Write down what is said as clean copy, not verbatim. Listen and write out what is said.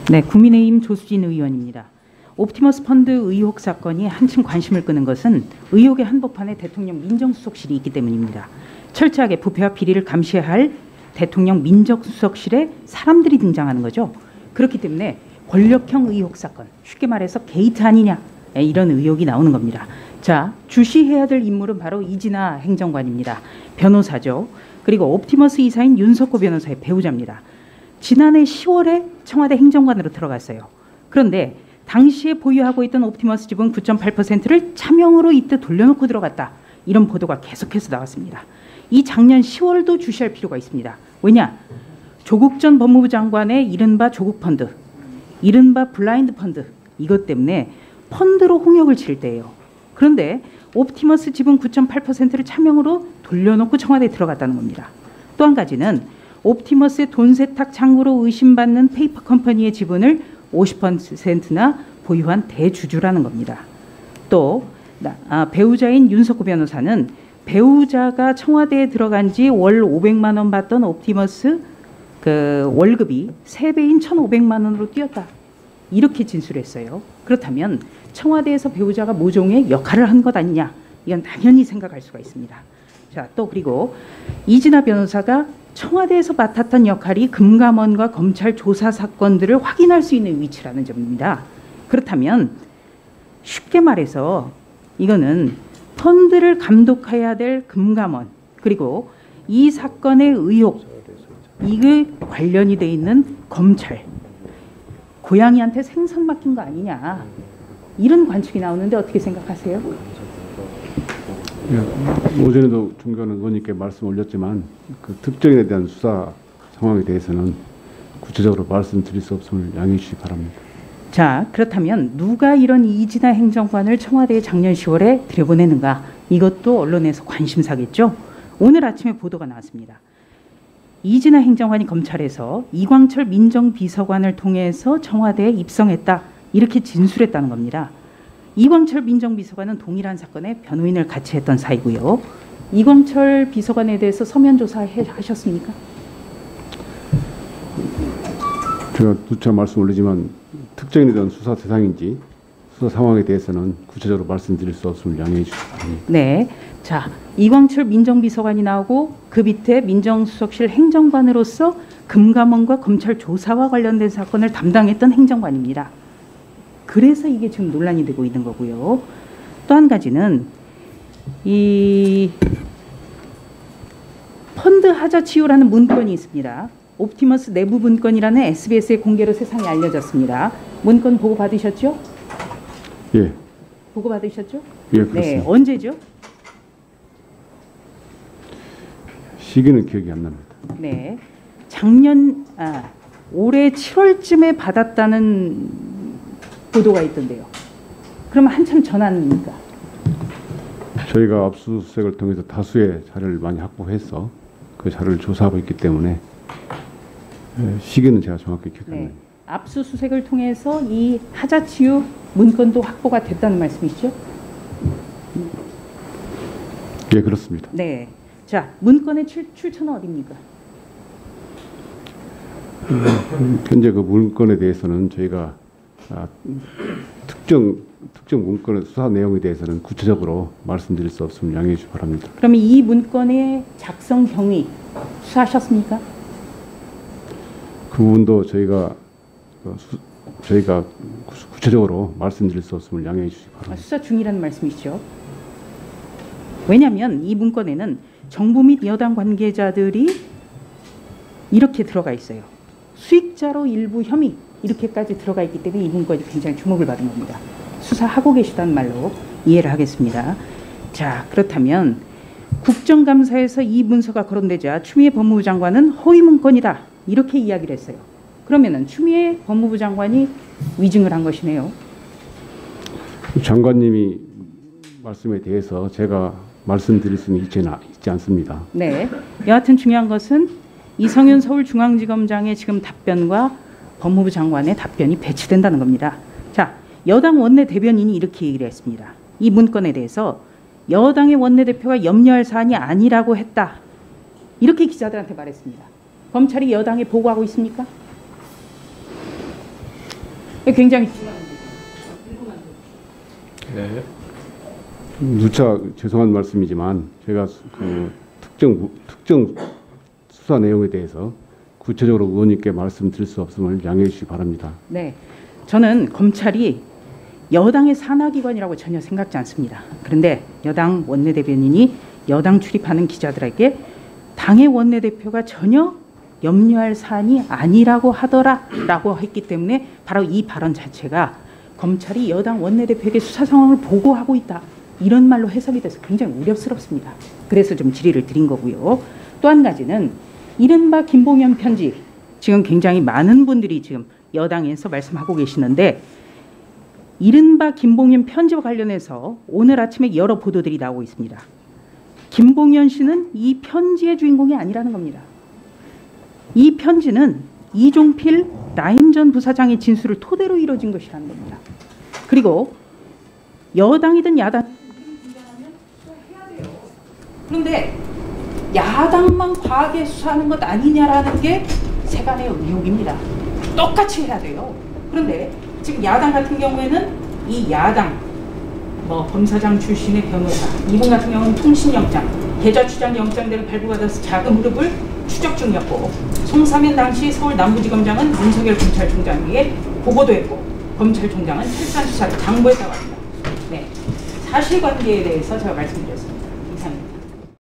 네, 국민의힘 조수진 의원입니다. 옵티머스 펀드 의혹 사건이 한층 관심을 끄는 것은 의혹의 한복판에 대통령 민정수석실이 있기 때문입니다. 철저하게 부패와 비리를 감시할 대통령 민정수석실에 사람들이 등장하는 거죠. 그렇기 때문에 권력형 의혹 사건, 쉽게 말해서 게이트 아니냐, 이런 의혹이 나오는 겁니다. 자, 주시해야 될 인물은 바로 이진아 행정관입니다. 변호사죠. 그리고 옵티머스 이사인 윤석호 변호사의 배우자입니다. 지난해 10월에 청와대 행정관으로 들어갔어요. 그런데 당시에 보유하고 있던 옵티머스 지분 9.8%를 차명으로 이때 돌려놓고 들어갔다. 이런 보도가 계속해서 나왔습니다. 이 작년 10월도 주시할 필요가 있습니다. 왜냐? 조국 전 법무부 장관의 이른바 조국 펀드, 이른바 블라인드 펀드, 이것 때문에 펀드로 홍역을 칠 때예요. 그런데 옵티머스 지분 9.8%를 차명으로 돌려놓고 청와대에 들어갔다는 겁니다. 또 한 가지는 옵티머스의 돈 세탁 창구로 의심받는 페이퍼 컴퍼니의 지분을 50%나 보유한 대주주라는 겁니다. 또 배우자인 윤석호 변호사는 배우자가 청와대에 들어간 지 월 500만 원 받던 옵티머스 월급이 3배인 1,500만 원으로 뛰었다. 이렇게 진술했어요. 그렇다면 청와대에서 배우자가 모종의 역할을 한 것 아니냐? 이건 당연히 생각할 수가 있습니다. 자, 또 그리고 이진아 변호사가 청와대에서 맡았던 역할이 금감원과 검찰 조사 사건들을 확인할 수 있는 위치라는 점입니다. 그렇다면 쉽게 말해서 이거는 펀드를 감독해야 될 금감원, 그리고 이 사건의 의혹, 이게 관련이 돼 있는 검찰, 고양이한테 생선 맡긴 거 아니냐, 이런 관측이 나오는데 어떻게 생각하세요? 예, 오전에도 존경하는 의원님께 말씀 올렸지만 그 특정인에 대한 수사 상황에 대해서는 구체적으로 말씀드릴 수 없음을 양해해 주시기 바랍니다. 자, 그렇다면 누가 이런 이진아 행정관을 청와대에 작년 10월에 들여보내는가? 이것도 언론에서 관심사겠죠. 오늘 아침에 보도가 나왔습니다. 이진아 행정관이 검찰에서 이광철 민정비서관을 통해서 청와대에 입성했다, 이렇게 진술했다는 겁니다. 이광철 민정비서관은 동일한 사건에 변호인을 같이 했던 사이고요. 이광철 비서관에 대해서 서면 조사하셨습니까? 제가 누차 말씀 올리지만 특정인에 대한 수사 대상인지 수사 상황에 대해서는 구체적으로 말씀드릴 수 없음을 양해해 주시기 바랍니다. 네, 자, 이광철 민정비서관이 나오고 그 밑에 민정수석실 행정관으로서 금감원과 검찰 조사와 관련된 사건을 담당했던 행정관입니다. 그래서 이게 지금 논란이 되고 있는 거고요. 또 한 가지는 이 펀드 하자 치유라는 문건이 있습니다. 옵티머스 내부 문건이라는 SBS의 공개로 세상에 알려졌습니다. 문건 보고 받으셨죠? 예. 보고 받으셨죠? 예, 그렇습니다. 네, 언제죠? 시기는 기억이 안 납니다. 네, 올해 7월쯤에 받았다는 보도가 있던데요. 그러면 한참 전 아닙니까? 저희가 압수수색을 통해서 다수의 자료를 많이 확보해서 그 자료를 조사하고 있기 때문에 시기는 제가 정확히 기억이 안 납니다. 압수수색을 통해서 이 하자치유 문건도 확보가 됐다는 말씀이시죠? 예, 그렇습니다. 네. 자, 문건의 출처는 어디입니까? 현재 그 문건에 대해서는 저희가 특정 문건의 수사 내용에 대해서는 구체적으로 말씀드릴 수 없음을 양해해 주시기 바랍니다. 그러면 이 문건의 작성 경위 수사하셨습니까? 그 부분도 저희가 구체적으로 말씀드릴 수 없음을 양해해 주시기 바랍니다. 수사 중이라는 말씀이시죠? 왜냐하면 이 문건에는 정부 및 여당 관계자들이 이렇게 들어가 있어요. 수익자로 일부 혐의, 이렇게까지 들어가 있기 때문에 이 문건이 굉장히 주목을 받은 겁니다. 수사하고 계시다는 말로 이해를 하겠습니다. 자, 그렇다면 국정감사에서 이 문서가 거론되자 추미애 법무부 장관은 허위 문건이다, 이렇게 이야기를 했어요. 그러면은 추미애 법무부 장관이 위증을 한 것이네요. 장관님이 말씀에 대해서 제가 말씀드릴 수는 있지 않습니다. 네, 여하튼 중요한 것은 이성윤 서울중앙지검장의 지금 답변과 법무부 장관의 답변이 배치된다는 겁니다. 자, 여당 원내대변인이 이렇게 얘기를 했습니다. 이 문건에 대해서 여당의 원내대표가 염려할 사안이 아니라고 했다, 이렇게 기자들한테 말했습니다. 검찰이 여당에 보고하고 있습니까? 굉장히 네. 누차 죄송한 말씀이지만 제가 그 특정 수사 내용에 대해서 구체적으로 의원님께 말씀드릴 수 없음을 양해해 주시기 바랍니다. 네, 저는 검찰이 여당의 산하기관이라고 전혀 생각지 않습니다. 그런데 여당 원내대변인이 여당 출입하는 기자들에게 당의 원내대표가 전혀 염려할 사안이 아니라고 하더라라고 했기 때문에 바로 이 발언 자체가 검찰이 여당 원내대표에게 수사 상황을 보고하고 있다, 이런 말로 해석이 돼서 굉장히 우려스럽습니다. 그래서 좀 질의를 드린 거고요. 또 한 가지는 이른바 김봉현 편지, 지금 굉장히 많은 분들이 지금 여당에서 말씀하고 계시는데, 이른바 김봉현 편지와 관련해서 오늘 아침에 여러 보도들이 나오고 있습니다. 김봉현 씨는 이 편지의 주인공이 아니라는 겁니다. 이 편지는 이종필 라임 전 부사장의 진술을 토대로 이루어진 것이라는 겁니다. 그리고 여당이든 야당, 그런데 야당만 과하게 수사하는 것 아니냐라는 게 세간의 의혹입니다. 똑같이 해야 돼요. 그런데 지금 야당 같은 경우에는 이 야당 검사장 출신의 변호사, 이분 같은 경우는 통신영장, 계좌추적 영장들을 발부받아서 자금 흐름을 추적 중이었고, 송사면 당시 서울 남부지검장은 윤석열 검찰총장에게 보고도 했고, 검찰총장은 출산 수사를 당부했다고 합니다. 네, 사실관계에 대해서 제가 말씀드렸습니다.